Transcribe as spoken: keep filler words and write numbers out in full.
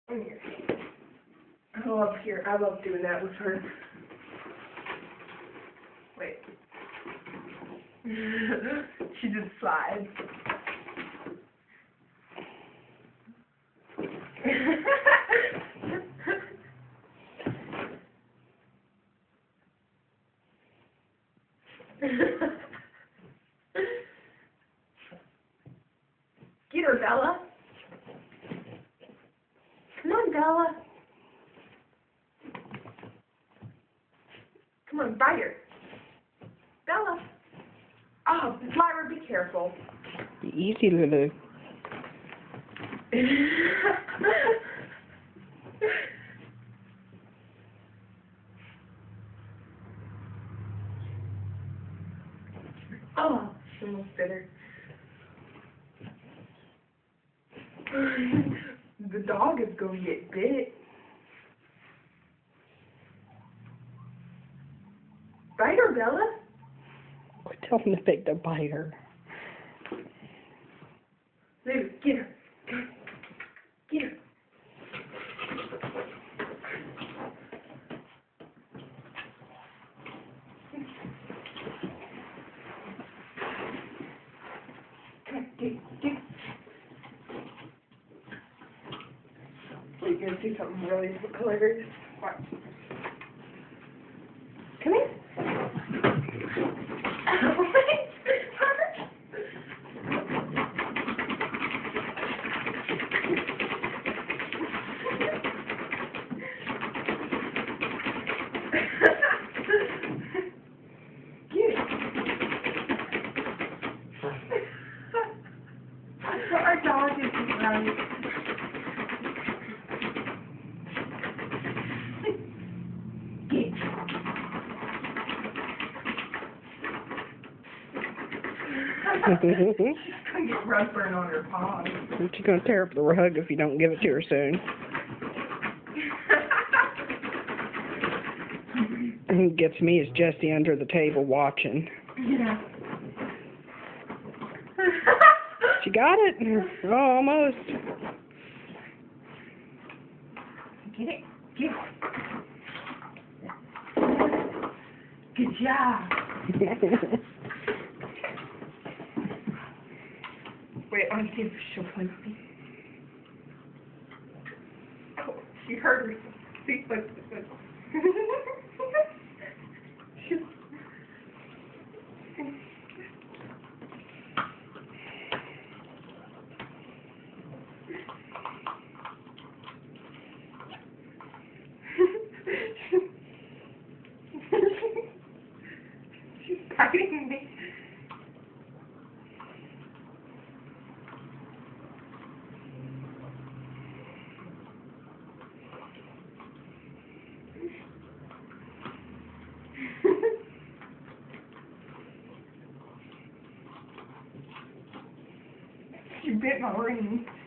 I love here. I love doing that with her. Wait. She just slides. Get her, Bella. Come on, Bella. Come on, bite her. Bella. Oh, Lyra, be careful. Easy, Lulu. Oh, she almost bit her. The dog is going to get bit. Bite her, Bella. Quit telling the pig to bite her. Lulu, get her. Get her. Come on, get, get. Wait, you're gonna see something really hilarious. Watch. Come here. Our dog is right. Get. She's gonna get rug burn on her paws. She's gonna tear up the rug if you don't give it to her soon. And gets me is Jessie under the table watching. Yeah. She got it. Oh, almost. Get it. Get it. Good job. Wait, I want to see if she'll play with me. Oh, she heard herself. See, look, look. She's biting me. She bit my ring.